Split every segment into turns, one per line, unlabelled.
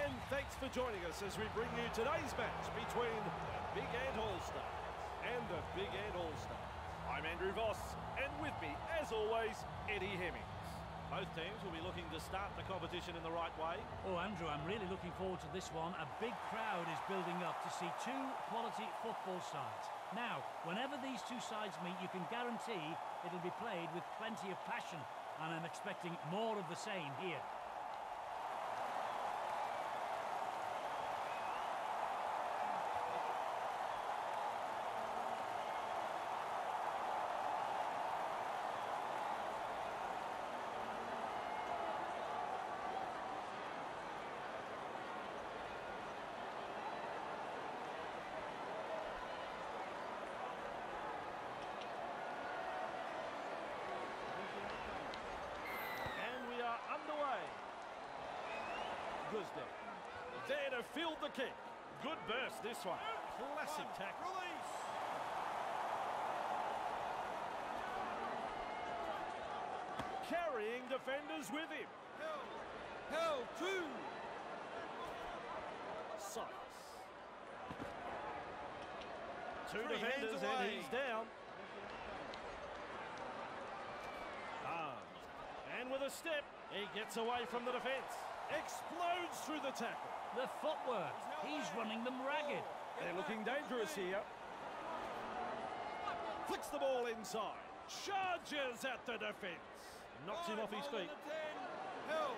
And thanks for joining us as we bring you today's match between the Big Ant All-Stars and the Big Ant All-Stars. I'm Andrew Voss, and with me, as always, Eddie Hemmings. Both teams will be looking to start the competition in the right way.
Oh, Andrew, I'm really looking forward to this one. A big crowd is building up to see two quality football sides. Now, whenever these two sides meet, you can guarantee it'll be played with plenty of passion, and I'm expecting more of the same here.
Underway. Guzdik. There to field the kick. Good burst this one. Classic tackle.
Release.
Carrying defenders with him.
Held two.
Sykes. Two
Three
defenders
hands away.
and he's down. And with a step, he gets away from the defence. Explodes through the tackle.
The footwork. He's running them ragged.
They're looking dangerous here. Flicks the ball inside. Charges at the defence. Knocks him off his feet.
Held.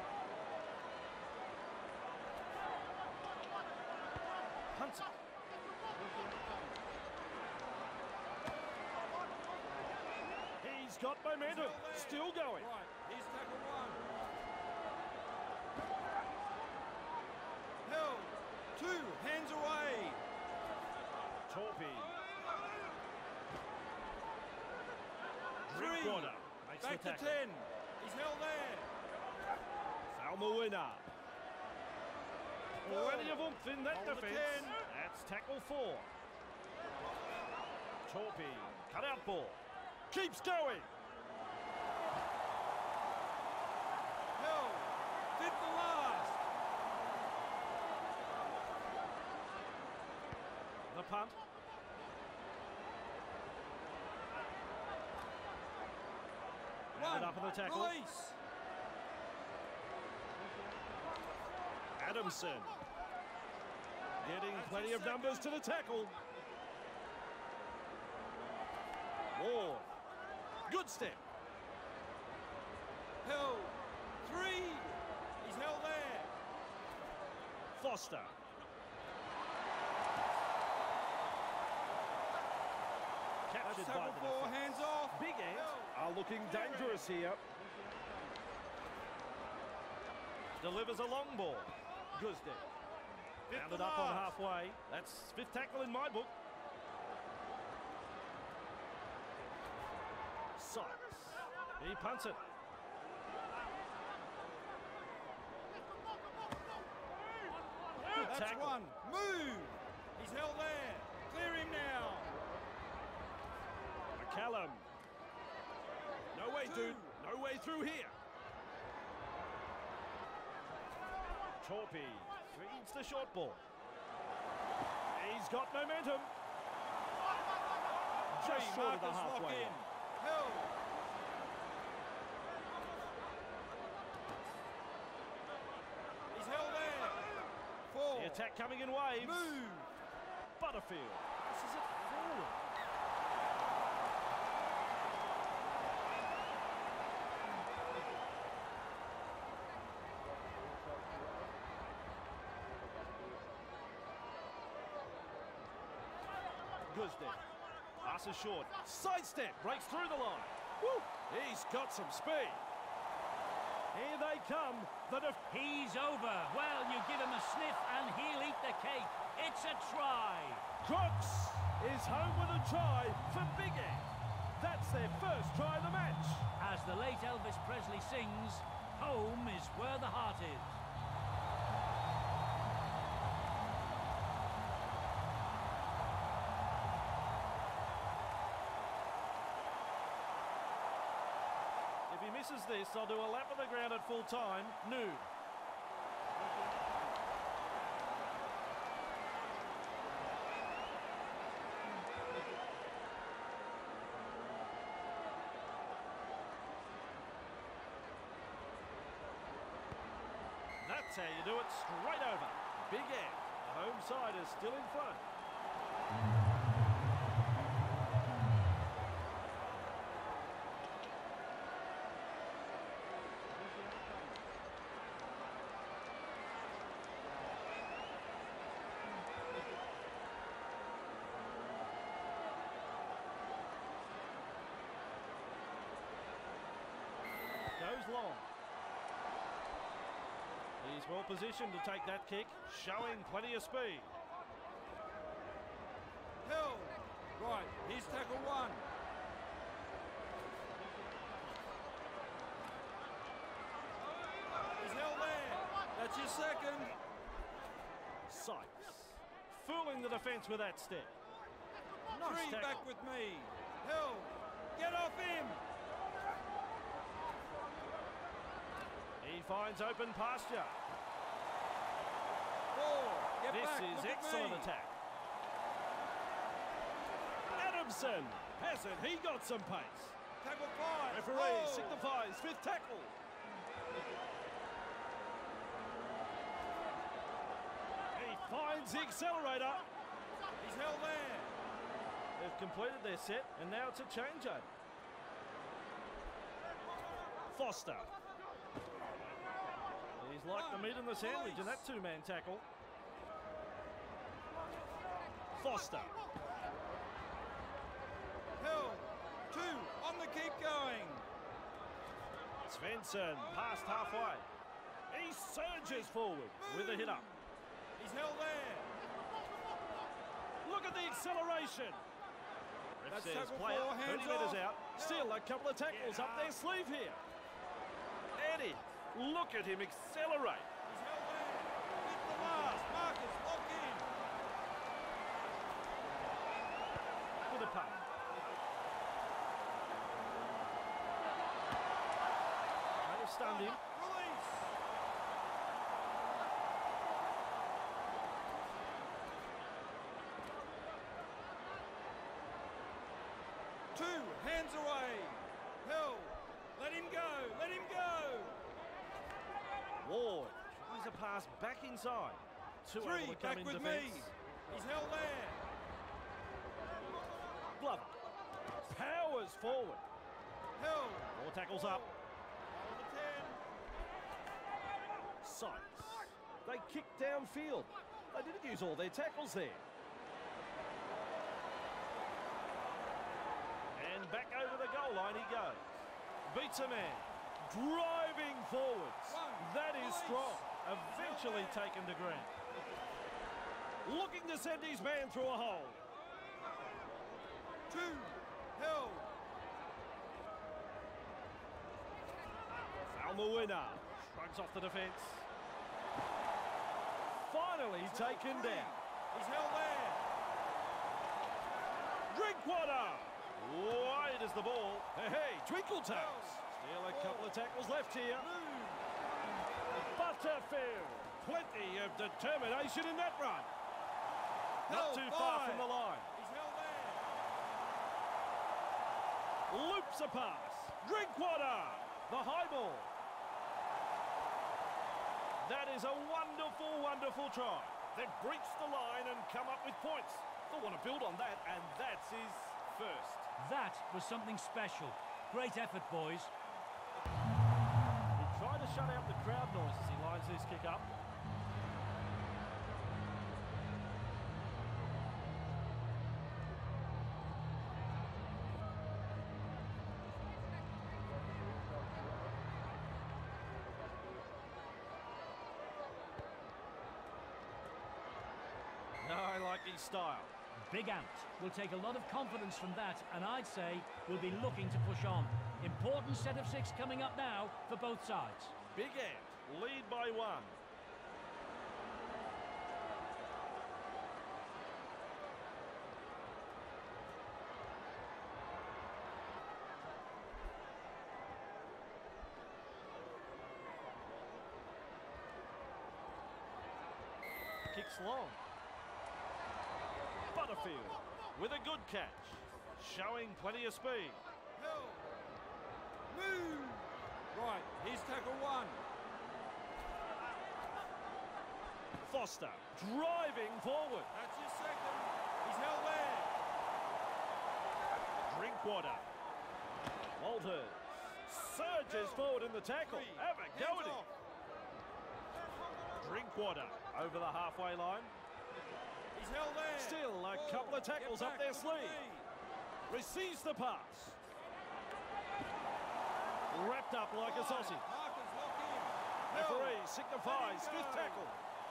Hunts it. He's got momentum. Still going.
Right, here's tackle one. Held. Two, hands away.
Torpy.
Three.
Driftwater makes
Back
the
to
tackle.
10. He's held there.
Salma winner. Plenty of oomph in that
Hold the
defence.
10.
That's tackle 4. Torpy. Cut out ball. Keeps going.
Held. Fifth and last.
The punt.
One.
Up in the tackle.
Release.
Adamson. Getting plenty of numbers to the tackle. Ward. Good step.
Held. Three. He's held there.
Foster.
That's
Captured by
tackle
the
4.
defence.
Hands off.
Big Ants
Held.
are looking dangerous here. Delivers a long ball. Guzdik. Rounded up on halfway. That's 5th tackle in my book. Sykes. He punts it. Good
That's
tackle.
one. Move. He's held there. Clear him now.
McCallum. No way, dude. No way through here. Torpy feeds the short ball. He's got momentum. Just short of the
Marcus lock
halfway
in.
line.
Held. He's held there. 4.
The attack coming in waves.
Move.
Butterfield. This is it forward. Guzdik. Passes short. Sidestep. Breaks through the line. Woo! He's got some speed. Here they come.
He's over. Well, you give him a sniff and he'll eat the cake. It's a try.
Crooks is home with a try for Big Ant. That's their first try of the match.
As the late Elvis Presley sings, home is where the heart is.
If he misses this, I'll do a lap of the ground at full time. Nude. That's how you do it, straight over. Big Ant. The home side is still in front. Goes long. He's well positioned to take that kick, showing plenty of speed.
Held. Right, here's tackle one. He's held there. That's your second.
Sykes. Fooling the defence with that step. Nice
Three
tackle.
back with me. Held. Get off him.
He finds open pasture.
Four. Get
This
back.
is
Look at
excellent
me.
attack. Adamson. Hasn't he got some pace?
Tackle five.
Referee
Hold.
signifies fifth tackle. He finds the accelerator.
He's held there.
They've completed their set, and now it's a changeover. Foster. He's like the meat in the sandwich in that two-man tackle. Foster.
Held. Two. On the keep going.
Svensson past halfway. He surges forward with a hit up.
He's held there.
Look at the acceleration. Ref
That's
says
tackle
player,
four,
30
hands
metres
off.
out. Still a couple of tackles up their sleeve here. Eddie, look at him accelerate.
He's held there. Hit the last. Marcus, lock in.
With a punt. Might have stunned him.
Release. Two. Hands away. Held. Let him go. Let him go.
Ward tries a pass back inside. Two
Three.
able to come
Back
in
with
defence.
me. He's held there.
Glover powers forward.
Held.
More tackles up.
Hold the 10.
Sykes. They kick downfield. They didn't use all their tackles there. And back over the goal line he goes. Beats a man. Driving forwards. That is strong. Eventually taken to ground. Looking to send his man through a hole.
Two. Held.
Almawina shrugs off the defence. Finally taken down.
He's held there.
Drinkwater. Wide as the ball. Hey, Twinkle Toes. Still a couple of tackles left here. Butterfield. Plenty of determination in that run. Not too far from the line.
He's held there.
Loops a pass. Drinkwater. The high ball. That is a wonderful, wonderful try. They've breached the line and come up with points. They'll want to build on that, and that's his first.
That was something special. Great effort, boys.
He tried to shut out the crowd noise as he lines this kick up. No, I like his style.
Big Ant will take a lot of confidence from that, and I'd say we'll be looking to push on. Important set of 6 coming up now for both sides.
Big Ant, lead by 1. Kicks long. Butterfield with a good catch, showing plenty of speed.
Held. Move. Right, here's tackle 1.
Foster driving forward.
That's your second. He's held there.
Drinkwater. Walters surges forward in the tackle. Have a go at him. Drinkwater over the halfway line.
He's held there.
Still a couple of tackles up their sleeve. Receives the pass. Wrapped up like a sausage.
Markers lock in.
Referee signifies fifth tackle.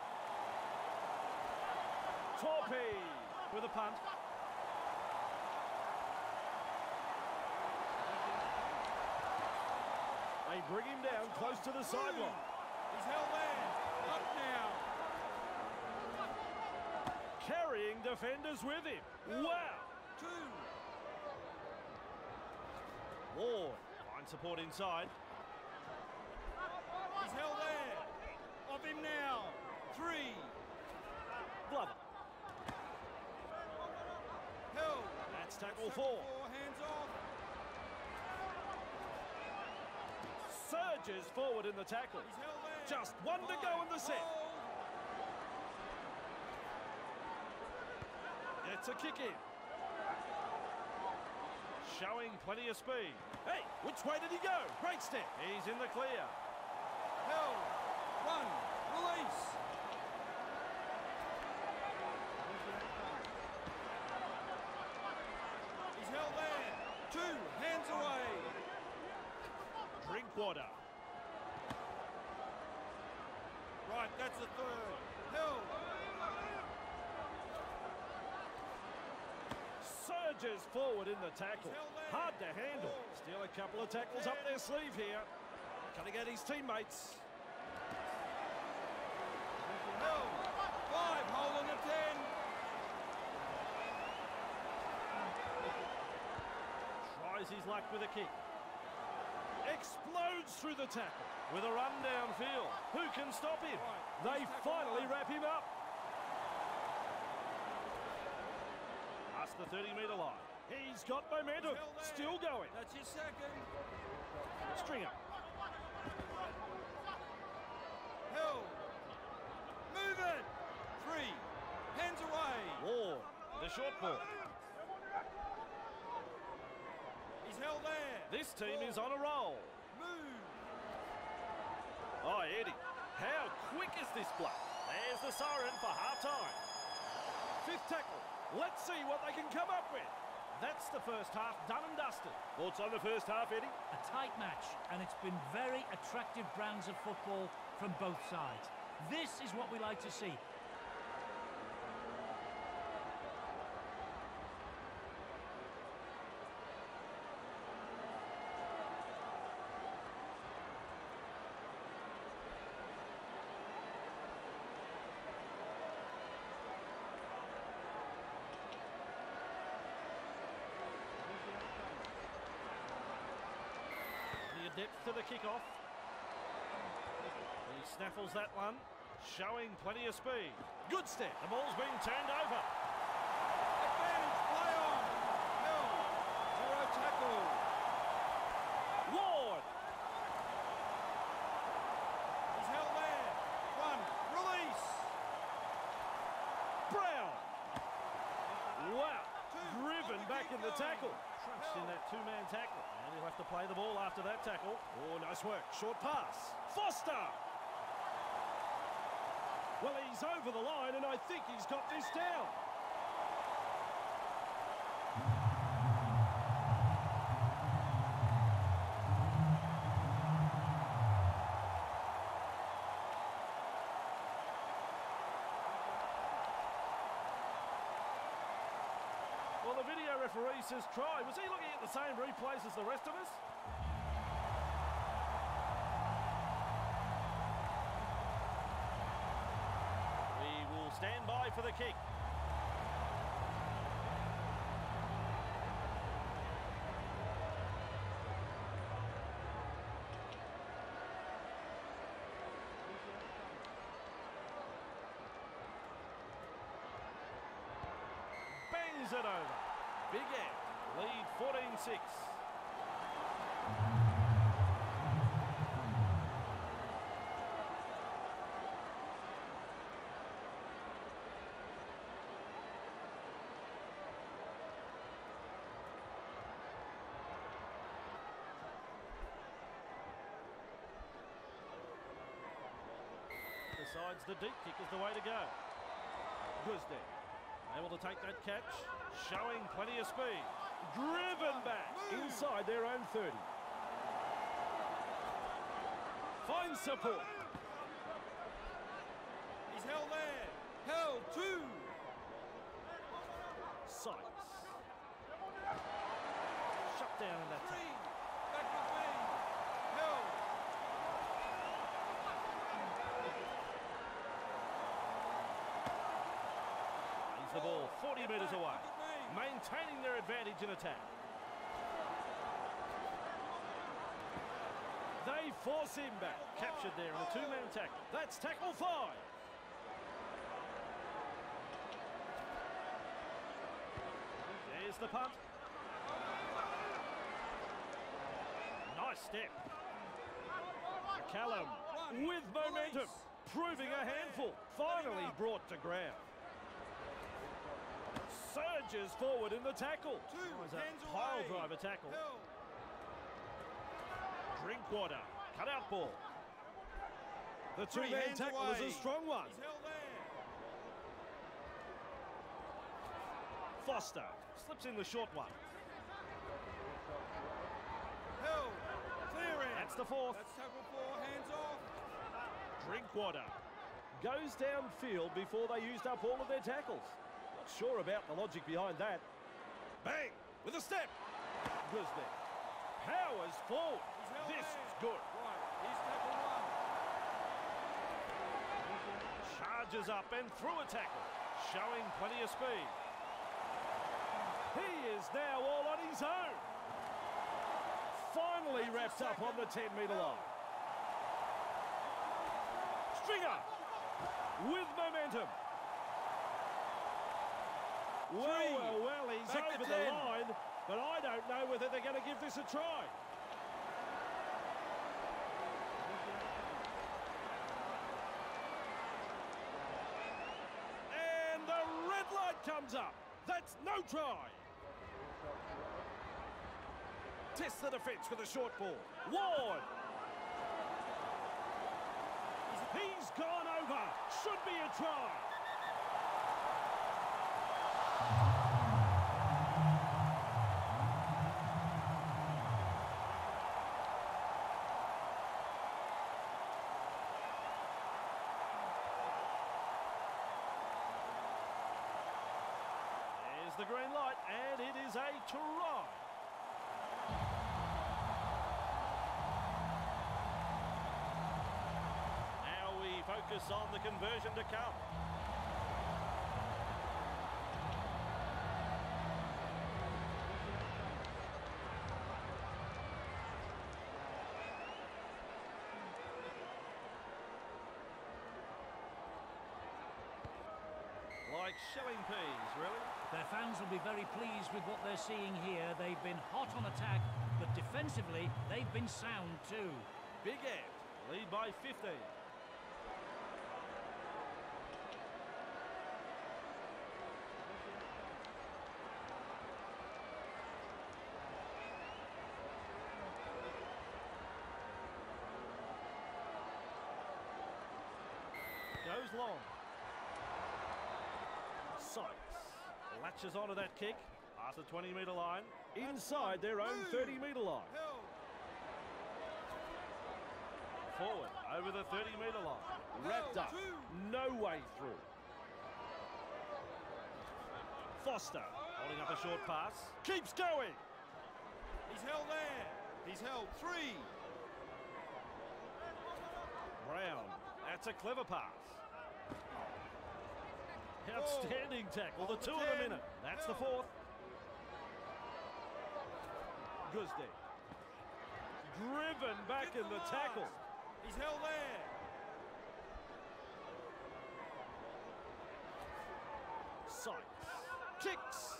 Torpy with a punt. They bring him down close to the sideline.
He's held there. Up now.
Carrying defenders with him. Wow.
2.
Ward finds support inside.
He's held there. Off him now. 3.
Glover.
Held.
That's tackle 4.
Hands off.
Surges forward in the tackle.
He's held there.
Just one to go in the set.
Hold.
Gets a kick in. Showing plenty of speed. Hey, which way did he go? Great step. He's in the clear.
Held. 1. Release. He's held there. 2. Hands away.
Drinkwater.
Right, that's the 3rd. Held.
Surges forward in the tackle.
He's held there.
Hard to handle. Still a couple of tackles up their sleeve here. Cutting at his teammates.
Held. 5. Holding a 10.
Tries his luck with a kick. Explodes through the tackle with a run downfield. Who can stop him?
Right.
They finally wrap him up. Past the 30-metre line. He's got momentum. Still going.
That's your second.
Stringer.
Held. Move it. 3. Hands away.
Ward, the short ball.
He's held there.
This team is on a roll.
Move.
Oh, Eddie, how quick is this bloke? There's the siren for half-time. Fifth tackle. Let's see what they can come up with. That's the first half done and dusted. Thoughts on the first half, Eddie?
A tight match, and it's been very attractive brands of football from both sides. This is what we like to see.
Depth to the kickoff. He snaffles that one, showing plenty of speed. Good step. The ball's being turned over.
Advantage. Play on. Held. 0 tackle.
Ward.
He's held there. 1. Release.
Brown. Wow.
2.
Driven
On the
back
kick
in the
going.
tackle. Trust in that two-man tackle. And he'll have to play the ball after that tackle. Oh, nice work. Short pass. Foster. Well, he's over the line, and I think he's got this down. Well, the video referee says try. Was he looking at the same replays as the rest of us? We will stand by for the kick. Bangs it over. Big Ant lead 14-6. decides the deep kick is the way to go. Guzdi able to take that catch, showing plenty of speed. Driven back inside their own 30. Finds support.
He's held there. Held 2.
Sykes. Shut down in that
3.
tackle.
Back with me. Held.
Plays the ball 40 metres away, maintaining their advantage in attack. They force him back. Captured there in a 2-man tackle. That's tackle 5. There's the punt. Nice step. Callum with momentum, proving a handful. Finally brought to ground. Surges forward in the tackle. Was a pile driver tackle. Drinkwater, cut out ball. The 2-man tackle was a strong one.
He's held there.
Foster slips in the short one.
Held. Clearing.
That's the 4th.
That's tackle 4. Hands off.
Drinkwater goes downfield before they used up all of their tackles. Not sure about the logic behind that. Bang! With a step. Guzdi powers forward. This is good.
Right. He's tackle 1.
Charges up and through a tackle, showing plenty of speed. He is now all on his own. Finally wrapped up on the 10-metre line. Stringer with momentum. Well, he's
Back to
over
10.
the line, but I don't know whether they're going to give this a try. And the red light comes up. That's no try. Test the defence with a short ball. Ward. He's gone over. Should be a try. There's the green light, and it is a try. Focus on the conversion to come. Like shelling peas, really.
Their fans will be very pleased with what they're seeing here. They've been hot on attack, but defensively, they've been sound too.
Big Ant lead by 15. Goes long. Sykes latches onto that kick past the 20-metre line, inside their own 30-metre line. Forward over the 30-metre line, wrapped up, no way through. Foster holding up a short pass, keeps going.
He's held there. He's held 3.
Brown, that's a clever pass. Outstanding tackle, the 2 in a minute. That's the 4th. Guzdi. Driven back in the tackle.
He's held there.
Sykes. Kicks.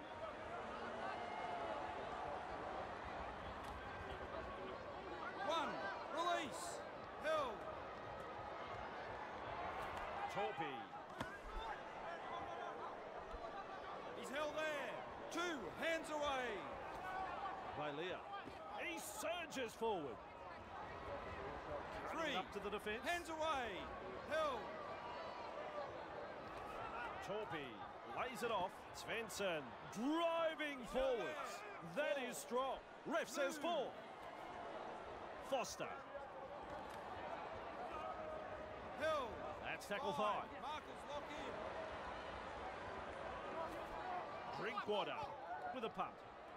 One. Release. Held.
Torpy.
He's held there. 2. Hands away.
Valia. He surges forward.
3.
Up to the defence.
Hands away. Held.
Torpy lays it off. Svensson driving forwards. That is strong. Ref says 4. Foster.
Held.
That's tackle 5.
Markers lock in.
Drinkwater with a punt.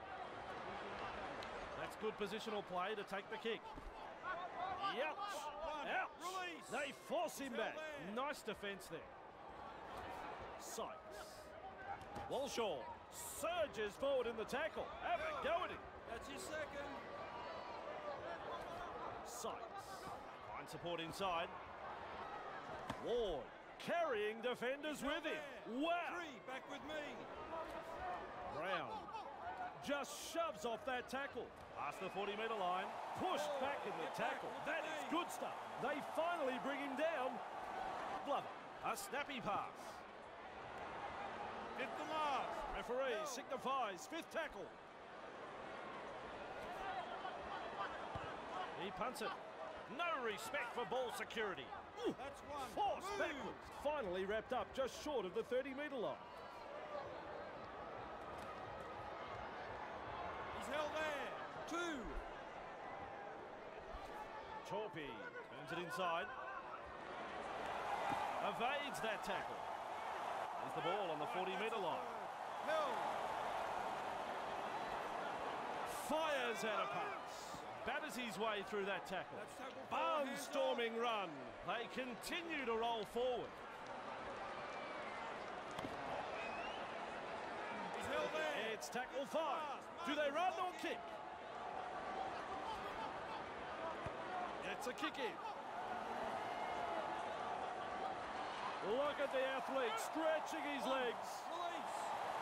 That's good positional play to take the kick. Ouch! Ouch!
Release.
They force him back.
there.
Nice defence there. Sykes. Walshaw surges forward in the tackle. Have a go at him.
That's your second.
Sykes. Find support inside. Ward carrying defenders with him. Wow!
3, back with me.
Brown just shoves off that tackle. Past the 40-metre line. Pushed back in the tackle. That is good stuff. They finally bring him down. Glover. A snappy pass. 5th and last. Referee signifies 5th tackle. He punts it. No respect for ball security.
That's 1.
Force
Move.
backwards. Finally wrapped up just short of the 30-metre line.
He's held there. 2.
Torpy turns it inside. Evades that tackle. There's the ball on the 40-metre line.
Held.
Fires out a pass. Batters his way through that tackle.
That's tackle 4. Hands
Barnstorming run. They continue to roll forward.
He's held there.
It's tackle 5. Do they run or kick? It's a kick in. Look at the athlete stretching his legs.
Release.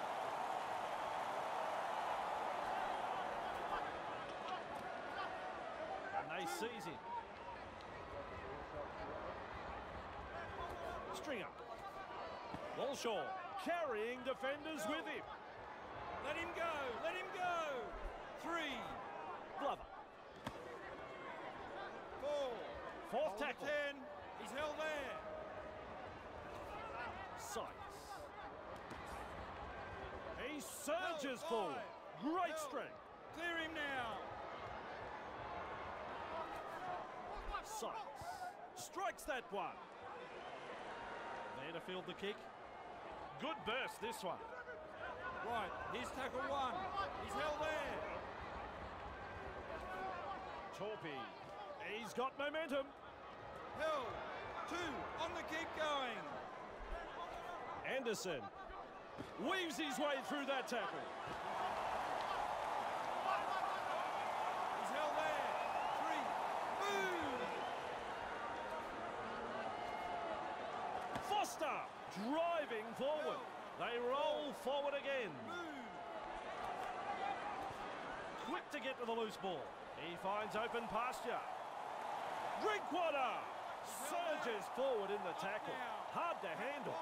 And they seize him. Stringer. Walshaw carrying defenders with him.
Let him go. Let him go. 3.
Glover.
4.
4th
Hold the
tackle.
10. He's held there.
Sykes. He surges forward. Great strength.
Clear him now.
Sykes strikes that one. There to field the kick. Good burst this one.
Right, here's tackle 1. He's held there.
Torpy. He's got momentum.
Held. 2. On the kick going.
Anderson weaves his way through that tackle.
He's held there. 3. Move.
Foster driving forward. They roll forward again.
Move.
Quick to get to the loose ball. He finds open pasture. Drinkwater surges forward in the tackle. Hard to handle.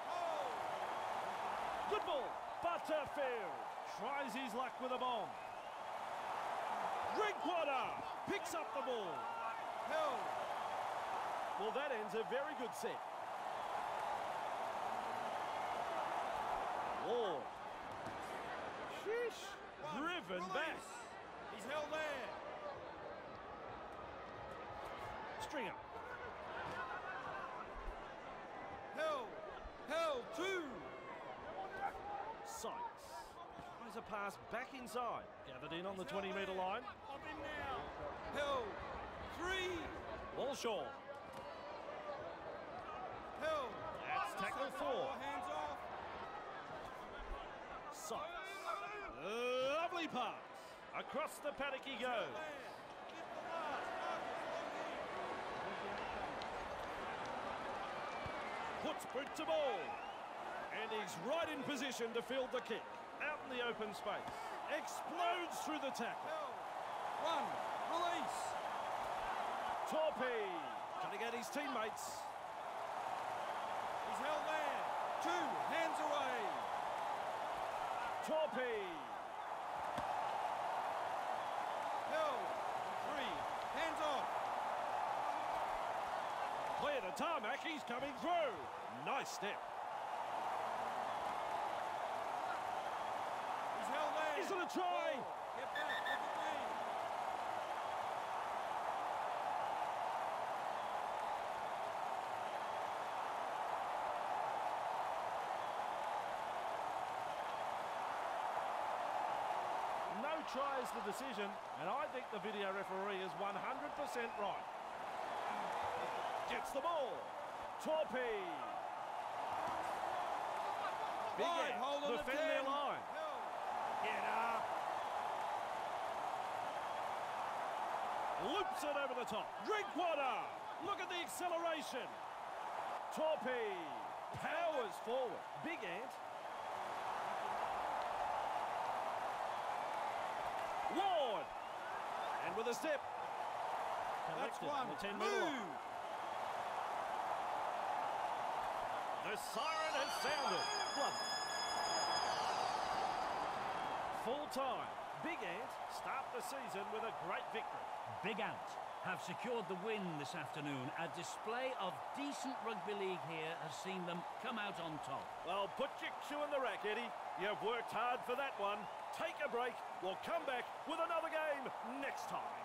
Good ball. Butterfield tries his luck with a bomb. Drinkwater picks up the ball.
Held.
Well, that ends a very good set. Ward. Sheesh. Driven back.
He's held there.
Stringer.
Held. Held. 2.
Sykes. Tries a pass back inside. Gathered in on the 20-metre line.
Up him now. Held. 3.
Walshaw.
Held.
That's tackle 4.
Hands off.
Sykes. Lovely pass. Across the paddock he goes.
Get the last.
Puts boot to ball. And he's right in position to field the kick. Out in the open space. Explodes through the tackle.
Held. 1. Release.
Torpy. Trying to get his teammates.
He's held there. 2. Hands away.
Torpy.
Held. 3. Hands off.
Clear the tarmac, he's coming through. Nice step.
He's held there.
Is it a try?
Ball. Get back, look at me.
No try is the decision, and I think the video referee is 100% right. Gets the ball. Torpede. Big
Wide,
Ant
hold on the
defend
10.
their line.
Held.
Get up. Loops it over the top. Drinkwater. Look at the acceleration. Torpede. Powers forward. Big Ant. Ward. And with a step.
That's
Collected
one.
on the 10-metre line.
Move.
The siren has sounded. Blood. Full time. Big Ant start the season with a great victory.
Big Ant have secured the win this afternoon. A display of decent rugby league here has seen them come out on top.
Well, put your cue in the rack, Eddie. You've worked hard for that one. Take a break. We'll come back with another game next time.